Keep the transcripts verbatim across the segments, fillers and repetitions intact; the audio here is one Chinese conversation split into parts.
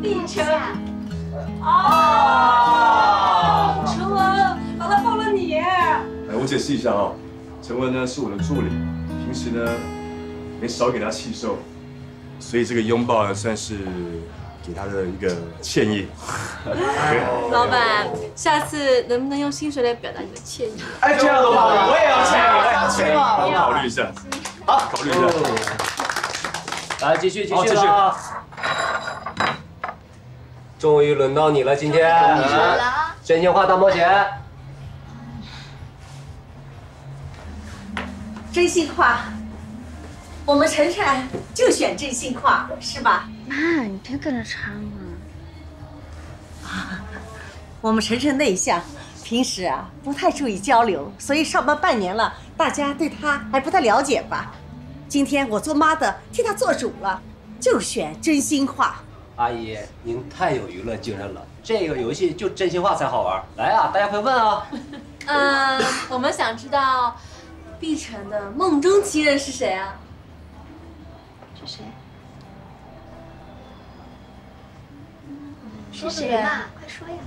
碧晨。哦，陈文，把他放了你。哎， 我解释一下啊，陈文呢是我的助理，平时呢没少给他气受，所以这个拥抱呢算是给他的一个歉意。 老板，下次能不能用薪水来表达你的歉意？ 哎，这样的话我也要签，我也要签了。 我考虑一下，好，考虑一下。 来，继续继续了。终于轮到你了，今天。真心话大冒险。 真心话，我们晨晨就选真心话，是吧？ 妈，你别跟着唱啊！我们晨晨内向，平时啊不太注意交流，所以上班半年了，大家对他还不太了解吧？今天我做妈的替他做主了，就选真心话。 阿姨，您太有娱乐精神了，这个游戏就真心话才好玩。来啊，大家快问啊！ 嗯，我们想知道碧晨的梦中情人是谁啊？ 是谁？ 是谁啊？ 快说呀！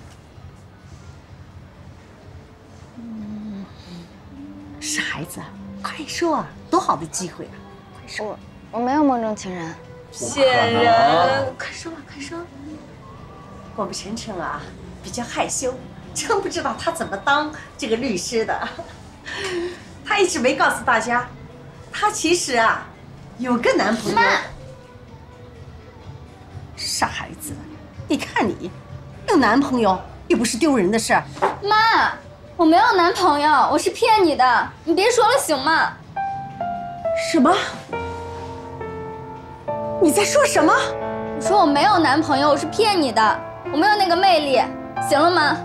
嗯，傻孩子，快说啊！多好的机会啊！快说！ 我我没有梦中情人。 骗人！快说吧，快说。 我们晨晨啊比较害羞，真不知道他怎么当这个律师的。他一直没告诉大家，他其实啊有个男朋友。 妈， 傻孩子，你看你有男朋友又不是丢人的事儿。 妈，我没有男朋友，我是骗你的，你别说了行吗？ 什么？你在说什么？ 我说我没有男朋友，我是骗你的，我没有那个魅力，行了吗？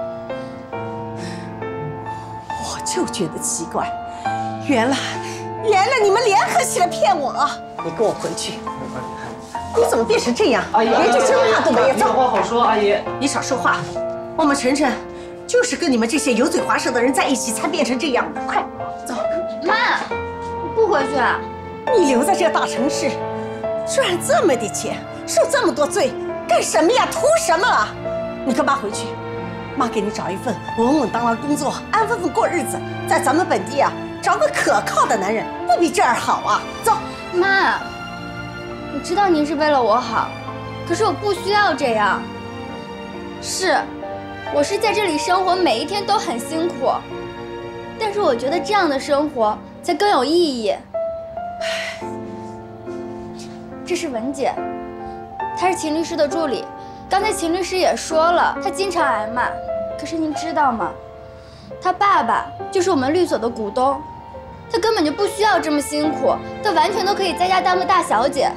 我就觉得奇怪，原来原来你们联合起来骗我！你跟我回去！你怎么变成这样？ 阿姨， 连句真话都没有。 没有话好说，阿姨。 你少说话！我们晨晨就是跟你们这些油嘴滑舌的人在一起才变成这样的。快走！ 妈，我不回去啊！ 你留在这大城市，赚这么点钱，受这么多罪，干什么呀？图什么啊？你跟妈回去，妈给你找一份稳稳当当工作，安分分过日子，在咱们本地啊找个可靠的男人，不比这儿好啊！走， 妈，我知道您是为了我好，可是我不需要这样。是，我是在这里生活，每一天都很辛苦，但是我觉得这样的生活才更有意义。这是文姐，她是秦律师的助理。刚才秦律师也说了，她经常挨骂。可是您知道吗？她爸爸就是我们律所的股东，她根本就不需要这么辛苦，她完全都可以在家当个大小姐。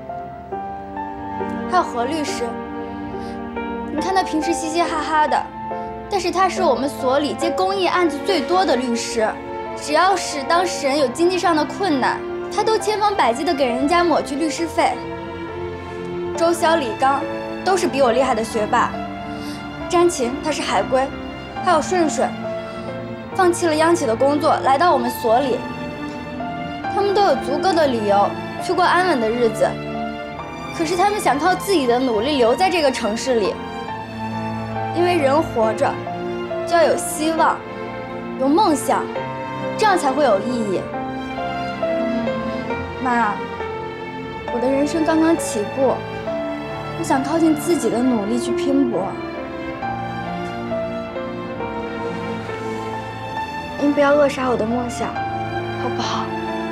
还有何律师，你看他平时嘻嘻哈哈的，但是他是我们所里接公益案子最多的律师，只要是当事人有经济上的困难，他都千方百计地给人家抹去律师费。周晓、李刚都是比我厉害的学霸，詹琴他是海归，还有顺顺，放弃了央企的工作来到我们所里，他们都有足够的理由去过安稳的日子，可是他们想靠自己的努力留在这个城市里，因为人活着就要有希望，有梦想，这样才会有意义。妈，我的人生刚刚起步，我想靠近自己的努力去拼搏。您不要扼杀我的梦想，好不好？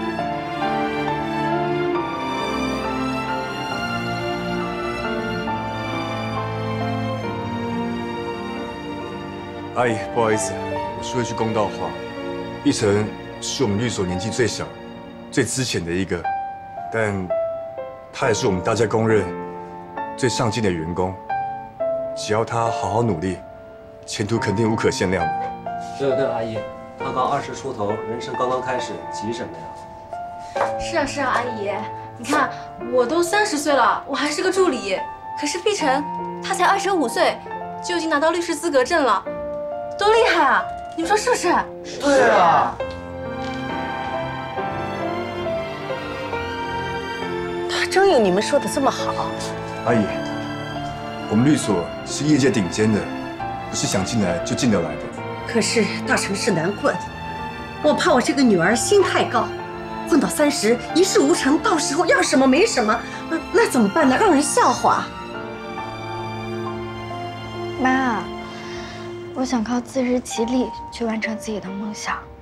阿姨，不好意思，我说一句公道话，碧晨是我们律所年纪最小、最资浅的一个，但他也是我们大家公认最上进的员工。只要他好好努力，前途肯定无可限量的。 对对，阿姨，他刚二十出头，人生刚刚开始，急什么呀？ 是啊是啊，阿姨，你看我都三十岁了，我还是个助理，可是碧晨她才二十五岁，就已经拿到律师资格证了。多厉害啊！你们说是不是？ 对啊。 他真有你们说的这么好？ 阿姨， 我们律所是业界顶尖的，不是想进来就进得来的。 可是大城市难混，我怕我这个女儿心太高，混到三十一事无成，到时候要什么没什么，那那怎么办呢？让人笑话。 妈，我想靠自食其力去完成自己的梦想。